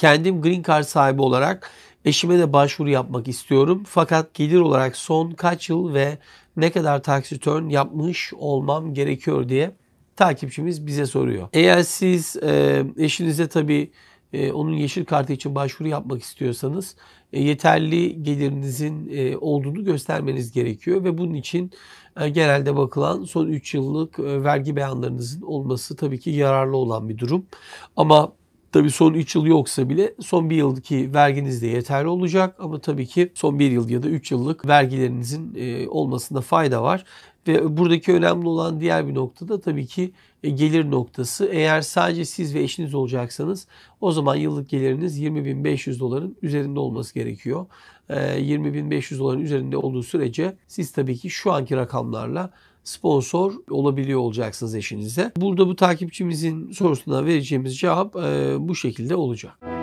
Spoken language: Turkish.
Kendim Green Card sahibi olarak eşime de başvuru yapmak istiyorum. Fakat gelir olarak son kaç yıl ve ne kadar tax return yapmış olmam gerekiyor diye takipçimiz bize soruyor. Eğer siz eşinize tabii onun yeşil kartı için başvuru yapmak istiyorsanız yeterli gelirinizin olduğunu göstermeniz gerekiyor ve bunun için genelde bakılan son 3 yıllık vergi beyanlarınızın olması tabii ki yararlı olan bir durum. Ama tabii son 3 yıl yoksa bile son 1 yılki verginiz de yeterli olacak. Ama tabii ki son 1 yıl ya da 3 yıllık vergilerinizin olmasında fayda var. Ve buradaki önemli olan diğer bir nokta da tabii ki gelir noktası. Eğer sadece siz ve eşiniz olacaksanız o zaman yıllık geliriniz 20.500 doların üzerinde olması gerekiyor. 20.500 doların üzerinde olduğu sürece siz tabii ki şu anki rakamlarla sponsor olabiliyor olacaksınız eşinize. Burada bu takipçimizin sorusuna vereceğimiz cevap bu şekilde olacak.